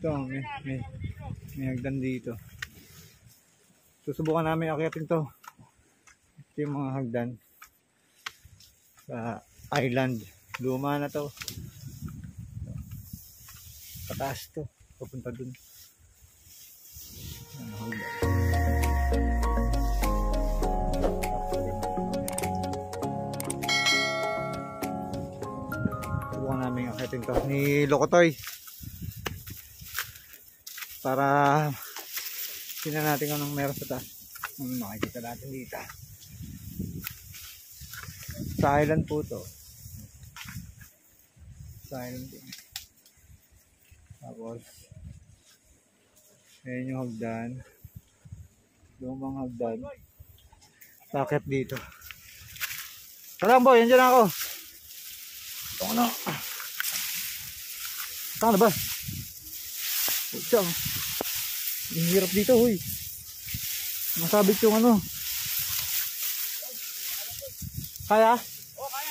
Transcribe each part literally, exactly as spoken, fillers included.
Ito, may, may, may hagdan dito. Susubukan namin akyatin to. Ito yung mga hagdan sa island. Luma na to. Pataas to. Papunta dun. Ano, hagdan. Subukan namin akyatin to. Ni Lokotoy. Para tingnan natin kung anong meron sa taas. Ano makikita natin dito. Sa island po to. Sa island din. Tapos ayan yung hagdan. Lumang hagdan. Bakit dito? Salam boy, andyan ako. Ito ano? Saan na ba? Ito. Ang hirap dito, huy. Masabit yung ano. Kaya? Oo, kaya.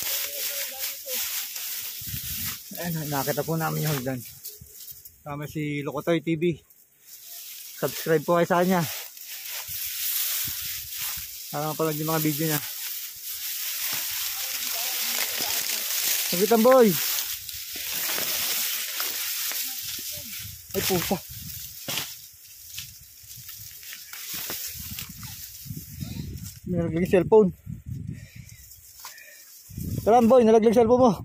Ayan, nakita po namin yung hagdan. Kama si Lokotoy T V. Subscribe po kayo sa kanya. Para mapanood yung mga video niya. Sabitan boy. Ay pusa. Nalaglag yung cellphone. Salam boy, nalaglag cellphone mo.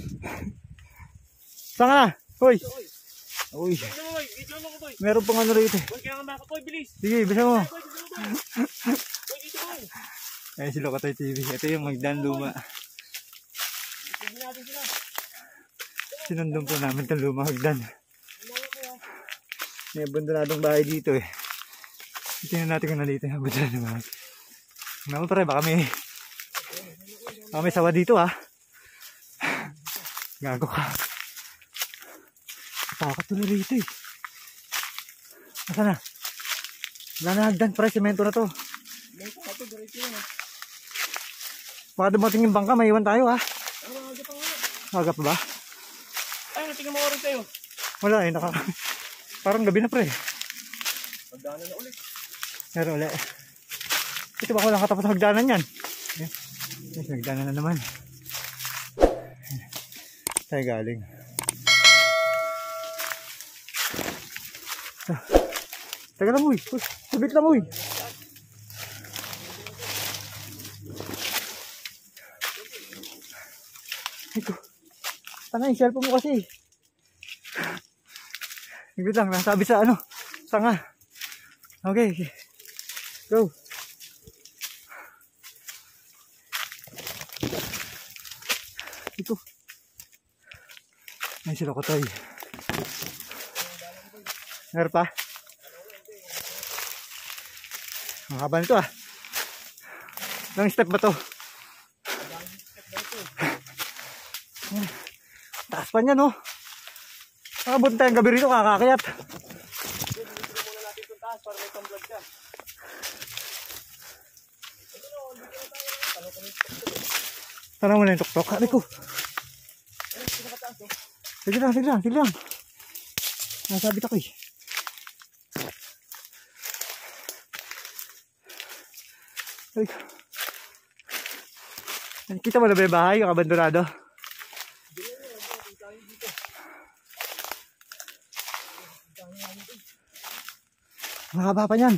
Saan ka na? Hoy. Uy. Meron pang ano rito. Boy, kaya nga makapoy, bilis. Sige, bisa mo. Boy, dito boy. Ayan si Lokotoy T V. Ito yung hagdan luma. Tignan natin sila. Sinundong po namin itong lumang hagdan. May abandonadong bahay dito eh. Tingnan natin kung nalito yung abandonadong bahay. Naman pare, baka may baka may sawa dito ah. Gago ka. Takot tuloy rito eh. Asa na? Wala na hagdan, pare, semento na to. Baka dumating yung bangka, may iwan tayo ah. Aga pa ba? Ay, tingnan mo oras tayo. Wala eh, naka... parang gabi na pre. Magdaanan na ulit. Pero ulit. Ito ba ko lang katapos hagdanan yan? Yes, yes, hagdanan na naman. Tayo galing. Ah, taga lang uy. Sabit lang uy. Ito. Tanga yung cellphone mo kasi. Sabit lang. Nasabi sa ano. Tanga. Okay. Go. Ito. Ay sila ko tayo. Meron pa? Ang haba nito ah. Ilang step ba to? Taas pa niya no. Nakabot tayong gabi rito kakakayat. Muna natin itong taas para may pang-vlog ka. Tara mo na yung tuktok. Aray ko. Sige lang, sige lang, sige lang. Nasabit ako eh. Aray ko. Kita mo na ba yung bahay, yung abandonado? Mahaba pa niyan.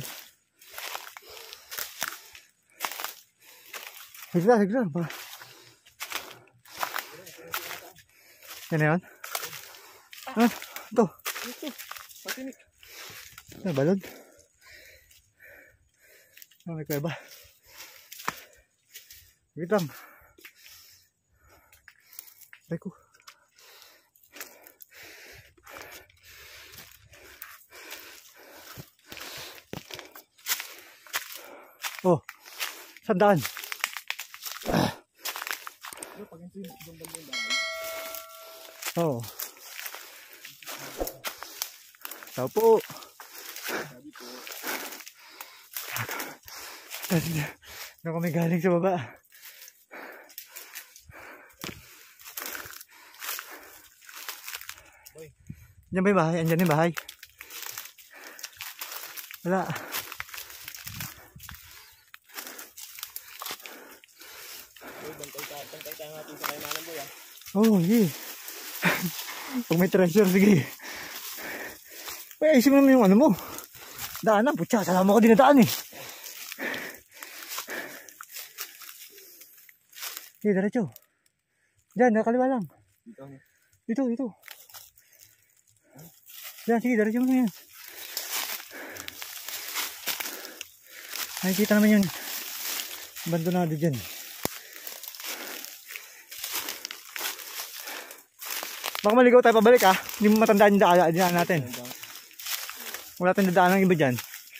Sige lang, sige lang. Yan na yun? Ah, ito. Ito, patinik. Ano, balod? Ah, may kuweba. Wait lang. Ay ko. Oh, sandaan. Oh. Tao po. Doon kami galing sa baba. Diyan ba yung bahay? Andyan yung bahay. Wala. Uy, bantay tayo, bantay tayo natin sa kayo nanang boy ah. Oo, oh, sige. Pag may treasure, sige. Uy, ayusin mo naman yung ano mo. Daanan, putya. Kasama ko din na daan eh. Sige, diretso. Diyan, nakaliwa lang. Dito. Dito, dito. Diyan, sige, diretso mo na yan. Nakikita naman yun. Abandonado dyan. Baka maligaw tayo pabalik ah. Hindi mo matandaan yung daan, daan natin. Wala tayong dadaan ng iba dyan.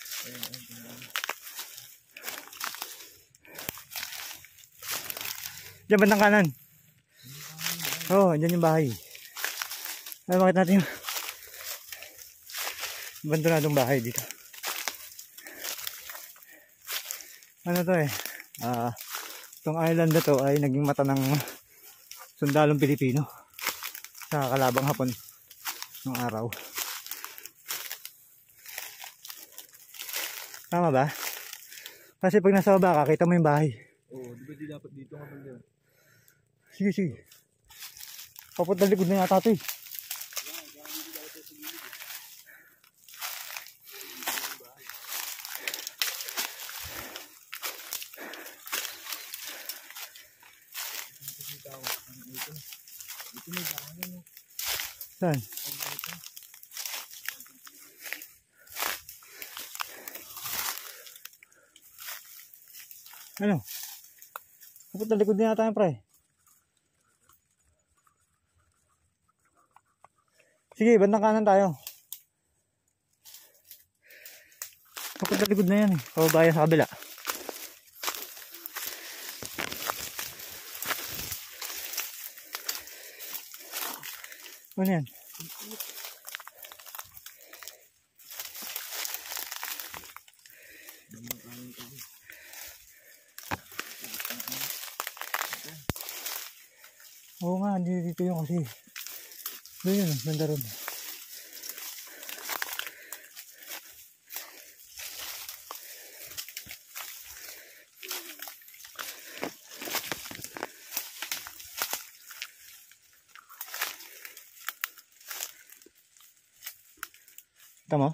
Diyan bandang kanan. Oo, oh, dyan yung bahay. Ay, makita natin yung abandonadong bahay dito. Ano to eh? Ah, itong island na to ay naging mata ng sundalong Pilipino sa kalabang Hapon ng araw. Tama ba? Kasi pag nasa baba, kakita mo yung bahay. Oo, di ba di dapat dito nga banda? Sige, sige. Papunta likod na yata ito eh. Saan? Ano? Papunta likod na yata yung pre. Sige, bandang kanan tayo. Papunta likod na yan eh. Pababaya sa kabila. Ano yan? Oo nga, hindi dito yung kasi. Doon yun, banda ron. Tama?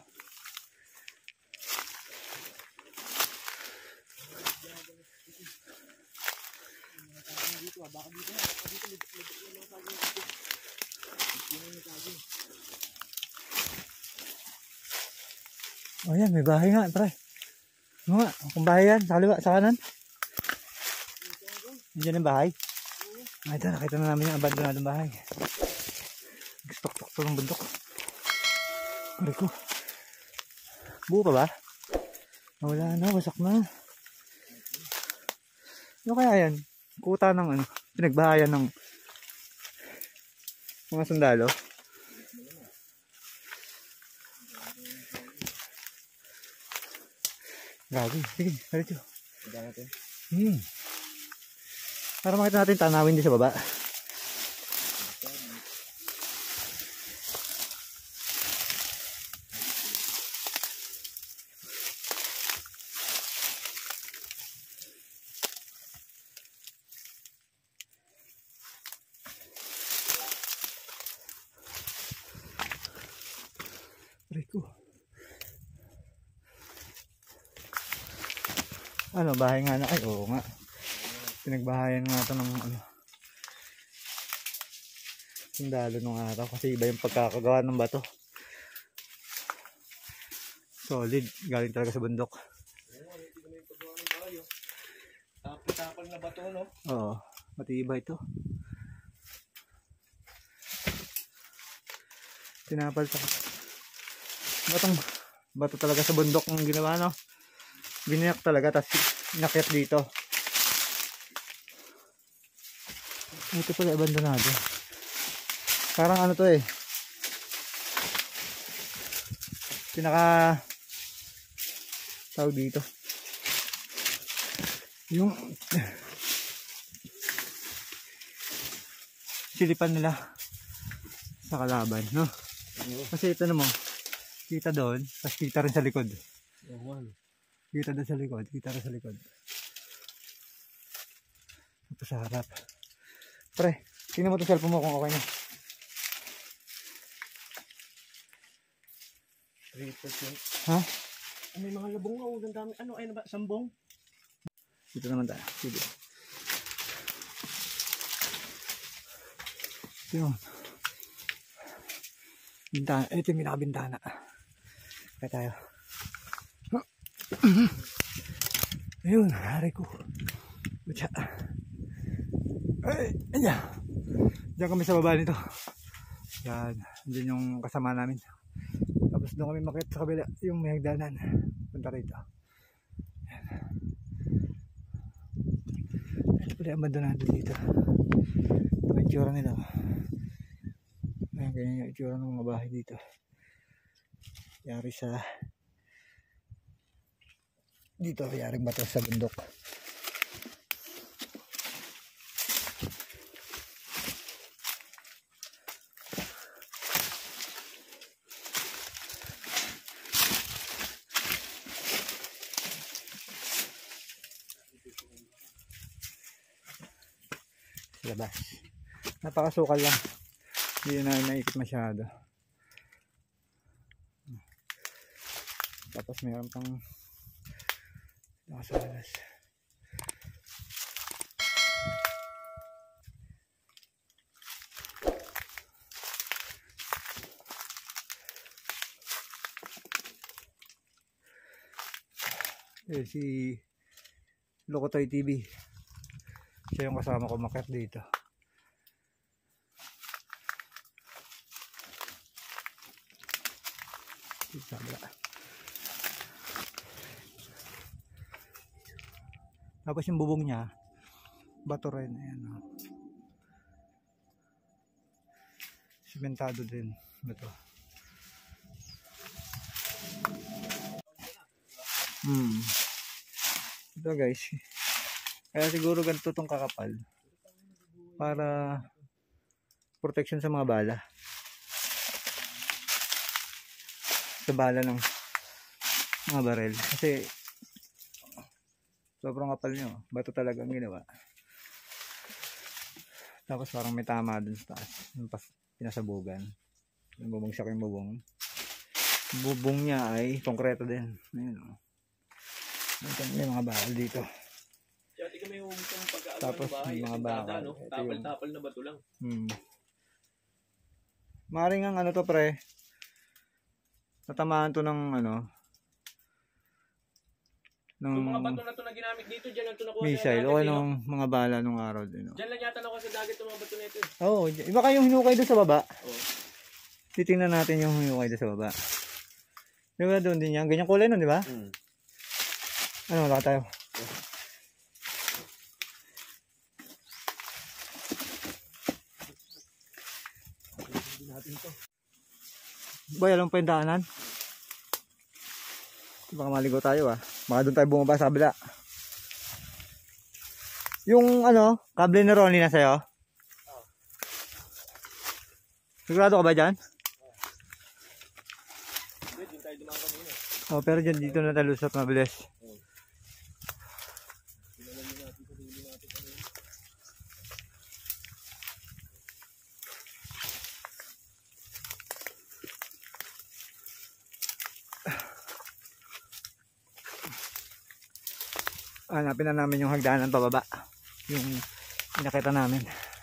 Oh yan, may bahay nga, pre. Ano nga, kung bahay yan, sa kaliwa, sa kanan. Diyan yung bahay. Ay, ito, nakita na namin yung abandonadong bahay. Nag-stok-tok to ng bundok. Pare ko. Buo pa ba? Wala na, wasak na. Ano kaya yan? Kuta ng ano, pinagbahayan ng mga sundalo. Grabe, sige, diretso. Tignan natin. Hmm. Para makita natin tanawin din sa baba. Rico. Ano, bahay nga na. Ay, oo nga. Pinagbahayan nga ito ng ano, sundalo nung araw. Kasi iba yung pagkakagawa ng bato. Solid. Galing talaga sa bundok. Oo, ano ito na yung paggawa ng bahay oh. Tapal-tapal na bato no? Oo. Matibay ito. Tinapal sa batong bato talaga sa bundok ng ginawa, no? Binayak talaga, tapos inakyat dito. Ito pala abandonado. Parang ano to eh, pinaka tawag dito yung silipan nila sa kalaban, no? Kasi ito naman, kita doon, tapos kita rin sa likod. Oo. Kita doon sa likod, kita rin sa likod. Ito sa harap. Pre, tingnan mo ito cellphone mo kung okay na. three percent. Ha? Ah, may mga labong nga. Ang dami. Ano, ayun ba? Sambong? Dito naman tayo. Sige. Yun. Bintana. Ito yung pinakabintana. Kaya tayo. Ayun. Hari ko. Butsa. Ay. Ayan. Diyan kami sa baba nito. Yan. Diyan yung kasama namin. Tapos doon kami makita sa kabila. Yung may hagdanan. Punta rito. Yan. Ito pala yung abandonado dito. Ito yung itsura nila. Ayan, ganyan yung itsura ng mga bahay dito. Yari sa dito, yaring bato sa bundok. Labas. Napakasukal lang. Hindi na naikot masyado. Tapos mayroon pang nasa labas. Eh, si Lokotoy T V. Siya yung kasama ko makit dito. Tapos yung bubong niya bato rin. Ayan, oh. Simentado din bato. Hmm. Ito guys. Kaya siguro ganito tong kakapal para protection sa mga bala. Sa bala ng mga barel. Kasi sobrang kapal nyo. Bato talaga ang ginawa. Tapos parang may tama dun sa taas. Yung pinasabugan. Yung bumagsak yung bubong. Bubong niya ay konkreto din. Ayun, o. May mga bakal dito. May yung pagkaano tapos bahay, mga bakal. no? Tapal-tapal na bato lang. Hmm. Maring ang ano to pre. Natamaan to ng ano. Ng yung mga bato na to na ginamit dito, dyan lang to nakuha. Missile o anong mga bala nung araw din. No? Dyan lang yata nakuha sa dagat yung mga bato na ito. Oo. Oh, iba kayong hinukay doon sa baba. Oo. Oh. Titingnan natin yung hinukay doon sa baba. Diba doon din yan? Ganyang kulay nun, di ba? Hmm. Ano, wala tayo. Oh. Boy, alam pa yung daanan? Baka maligo tayo ah. Baka doon tayo bumaba sa kabila. Yung ano, kable na Ronnie na sa'yo? Oo. Sigurado ka ba dyan? Hindi, dyan tayo dumaan kanina. Oo, pero dyan dito na tayo lusot mabilis. Hanapin na namin yung hagdanan pababa. Yung pinakita namin.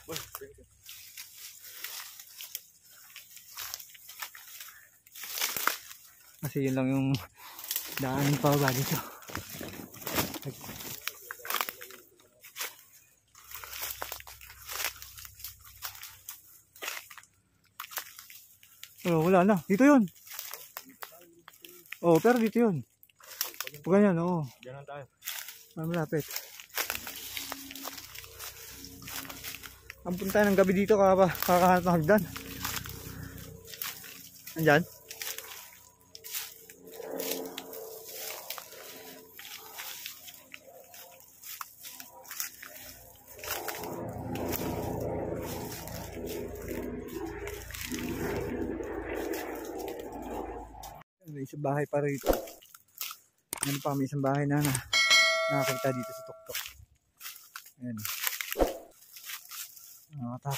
Kasi yun lang yung daan pababa dito. Oh, wala na. Dito yun. Oh, pero dito yun. Pag ganyan, oo. Oh. Diyan lang tayo. Malapit. Ang punta ng gabi dito kakahanap ng hagdan. Andyan? May isang bahay pa rito. Yan pa, may isang bahay na, na nakakita dito sa tuktok. Ayan. Nakatak.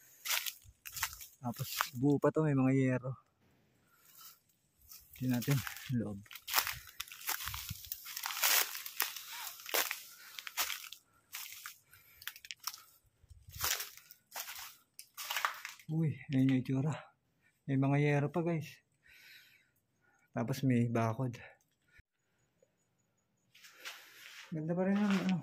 Tapos buo pa to, may mga yero. Tingnan natin loob. Uy, ayan yung itsura. May mga yero pa guys. Tapos may bakod. Ganda pa rin ang ano.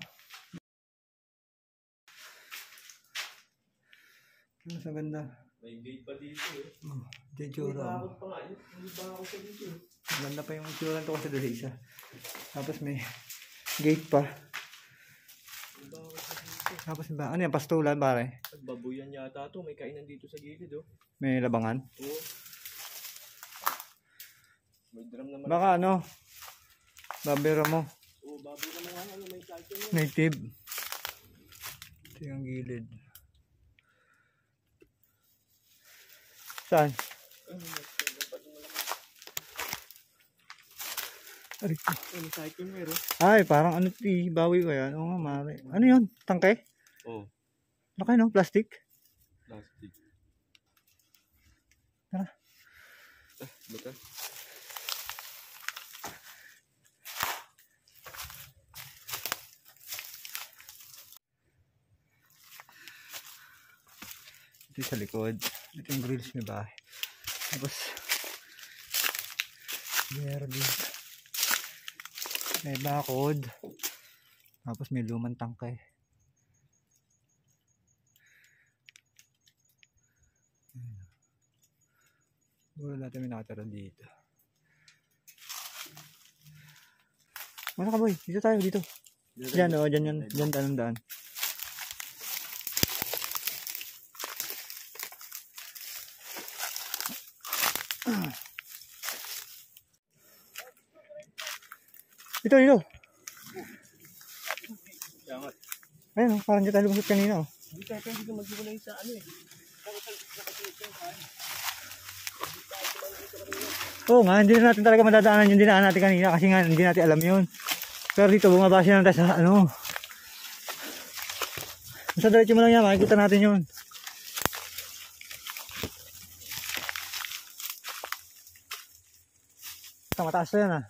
Mas maganda. May gate pa dito eh. Oh, dyan May itsura. bakod pa nga yun. May bakod pa dito eh. Maganda pa yung itsura nito kasi dali isa. Tapos may gate pa. May bakod pa dito. Tapos ba, ano yan, pastulan pare? Babuyan yata to. May kainan dito sa gilid oh. May labangan. Oo. May drum naman. Baka ano, babero mo. Oo, baboy naman ano. May cycle yun. Native. Ito yung gilid. Saan? Ay, May cycle meron. ay, parang ano ito eh, bawi ko yan. Oo nga, mare. Ano yun? Tangke? Oo. Laki no? Plastic? Plastic. Tara. Ah, bata. Ito sa likod. Ito yung grills may bahay. Tapos, meron dito. May bakod. Tapos may lumang tangkay. Wala natin may nakatira dito. Ano ka boy? Dito tayo, dito. Diyan o, oh, dyan yan. Dyan tanong daan. Dito, dito. Yangat. Ayun, oh, parang dito tayo lumusot kanina. Oh. Hindi tayo pwede ka maghiwalay sa ano eh. Nakasunod yung kain. Oo nga, hindi na natin talaga madadaanan yung dinaan natin kanina kasi nga hindi natin alam yun. Pero dito, bumaba siya natin sa ano. Sa diretso mo lang yan, makikita natin yun. Ito, mataas na yan ah.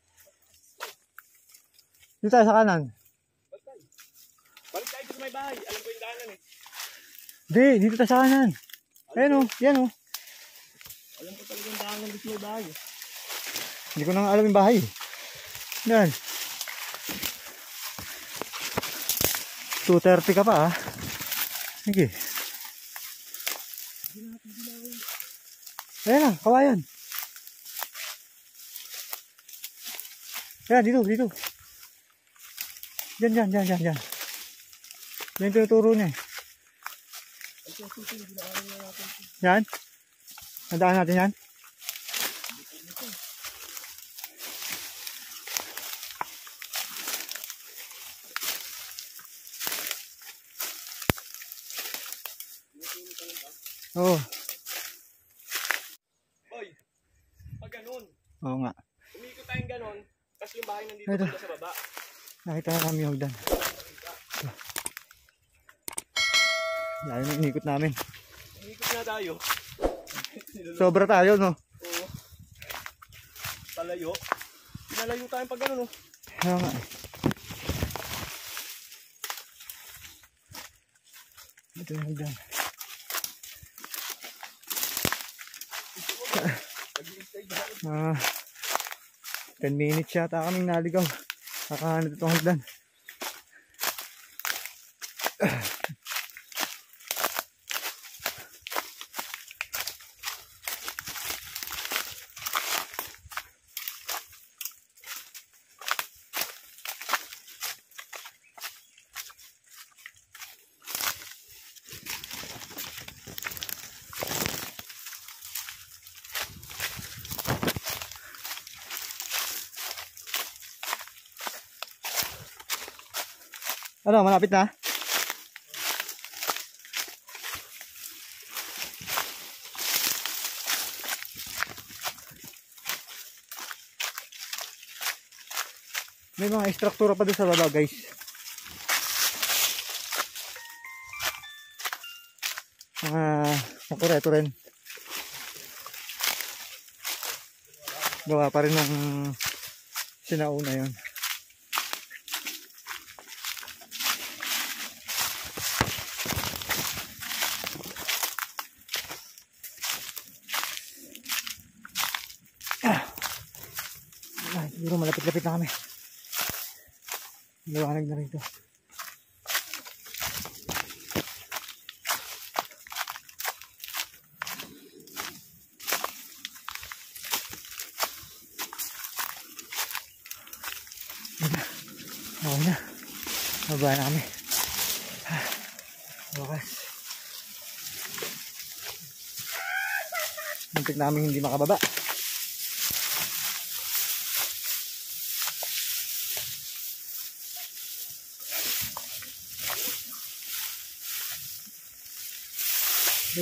Dito tayo sa kanan. Balik tayo dito may bahay. Alam ko yung daanan eh. Hindi, dito tayo sa kanan. Ayan o, yan o. Alam ko talaga yung daanan dito may bahay eh. Hindi ko na nga alam yung bahay. Yan. two thirty ka pa ah. Sige. Ayan na, kawayan. Ayan, dito, dito. Diyan, diyan, diyan, diyan, diyan. Yan yung tinuturo niya eh. Yan. Nadaan natin yan. Oo. Oh. Boy, pag ganun, Oo nga. umikot tayong ganun, tapos yung bahay nandito Ito. banda sa baba. Nakita na kami yung hagdan. Layo na inikot namin. Umikot na tayo. Sobra tayo no. Oo. Palayo. Pinalayo tayong pag ganun oh. Oo nga. Ito yung hagdan. Ah, ten minutes yata kaming naligaw. Nakahanap itong hagdan. Ano, malapit na? May mga struktura pa doon sa baba guys. Mga makureto rin. Gawa pa rin ng sinauna yun. Ah. Ah, siguro malapit-lapit na kami. Liwanag na rito. Okay na. Mababa na kami. Wakas. Muntik namin hindi makababa. Okay.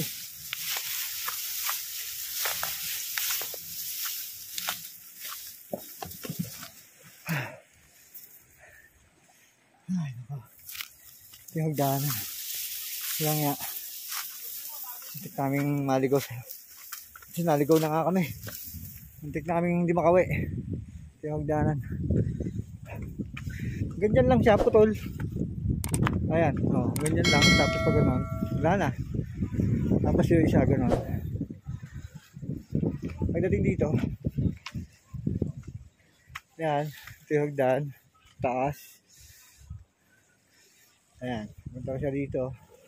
Ay, nako. Ito yung hagdanan. Kaya nga, muntik naming maligaw sa'yo. Kasi naligaw na nga kami. Muntik na kaming hindi makauwi. Ito yung hagdanan. Ganyan lang siya, putol. Ayan, oh, ganyan lang. Tapos pag gano'n, wala na. Tapos yung isa gano'n. Pagdating dito, ayan, ito yung hagdan. Taas. Ayan, punta ko siya dito.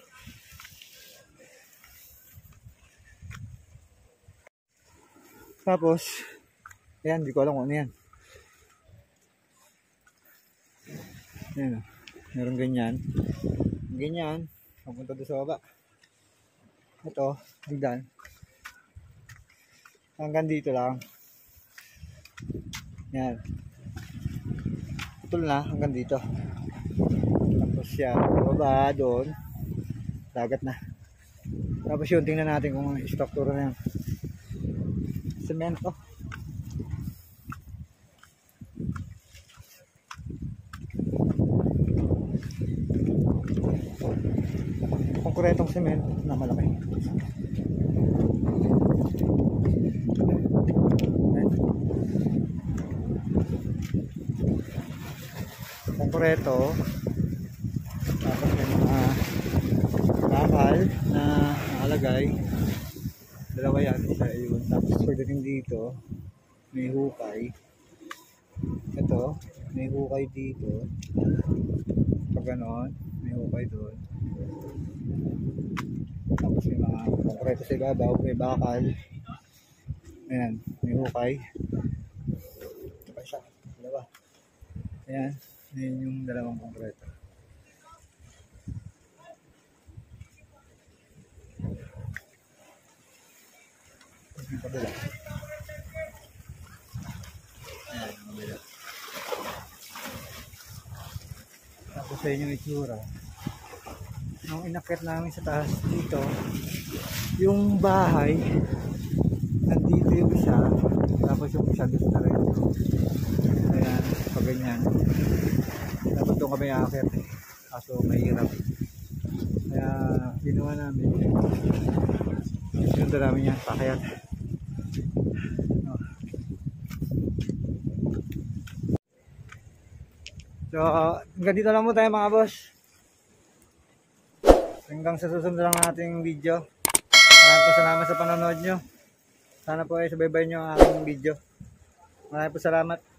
Tapos, ayan, hindi ko alam kung ano yan. Ayan o, meron ganyan. Ganyan, papunta doon sa baba. Ito, hagdan. Hanggang dito lang. Ayan. Putol na, hanggang dito. Tapos yan, baba doon, dagat na. Tapos yun, tingnan natin kung ang struktura na yan. Semento. Konkretong semento na malaki. Konkreto. Tapos may mga bakal na nakalagay. Dalawa yan, isa yun. Tapos pagdating dito, may hukay. Ito, may hukay dito. Pag ganon, may hukay doon. Tapos may mga konkreto sa ibabaw, may bakal. Ayan, may hukay. Ito pa isa, dalawa. Ayan, ayan yung dalawang konkreto. Yung kabila. Ayan, yung kabila. Tapos sa inyo itsura. Nung inakit namin sa taas dito, yung bahay, nandito yung isa, tapos yung isa dito na rin. Ayan, pag ganyan. Dapat doon kami akit. Kaso mahirap. Kaya ginawa namin. Sinundan namin yan, pakayat. So, hanggang dito lang mo tayo mga boss. Hanggang sa susunod lang nating video. Maraming po salamat sa panonood nyo. Sana po ay subaybayan nyo ang aking video. Maraming po salamat.